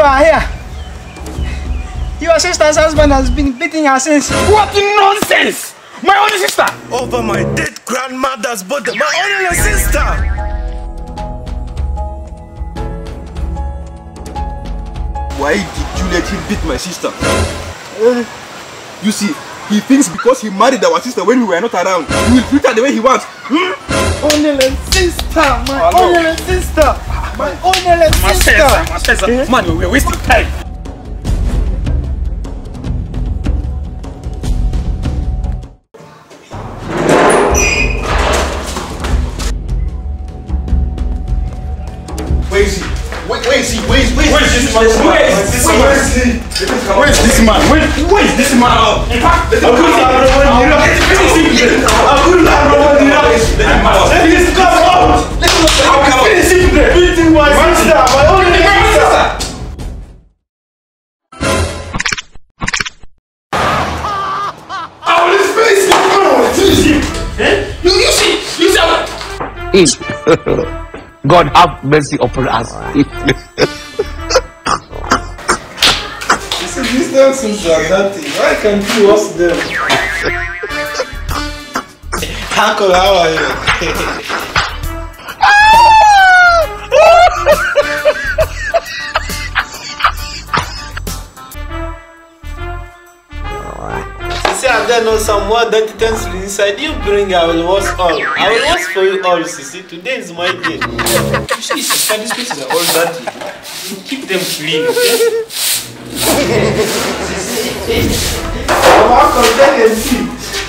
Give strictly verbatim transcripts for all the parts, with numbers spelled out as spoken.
are here. Your sister's husband has been beating her since. What nonsense! My only sister! Over my dead grandmother's body, my only sister! Why did you let him beat my sister? Uh, you see, he thinks because he married our sister when we were not around, he will treat her the way he wants. Hmm? Only sister, my oh, only sister, my only sister. My sister, yeah? Man, we're wasting time. Where is he? Where, where is he? Where is, where is, where is this man? Where is this man? Where is he? Where is this man? Where, where is this man? In fact, I couldn't have no one. I couldn't have no one. Let this come out. How can I finish it today? Beating my sister, my only sister. I will finish it. I will finish it. You, you see, you see. God have mercy upon us. These dancers are dirty. Why can't you wash them? Uncle, how are you? Sissy, I've done know some more dirty things inside. You bring, I will wash all. I will wash for you all, Sissy. Today is my day. You see, sister, these places are all dirty. You keep them clean, okay? I'm out of there and see.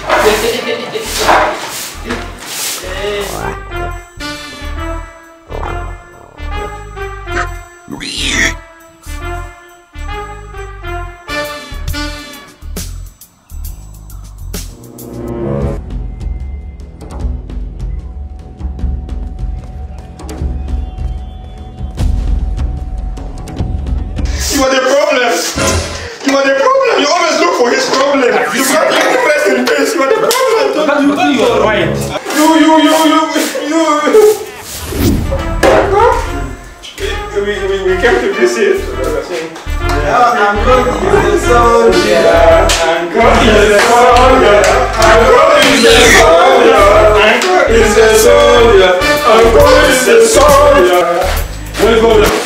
You are the problem. You are the problem. You always look for his problem. You can't look the best in the face. You are the problem. You think you are right. You, you, you, you, you. We, we, we came to visit. I'm going to the soldier. I'm going to the soldier. I'm going to the soldier. I'm going to the soldier. I'm going to the soldier. Let's go.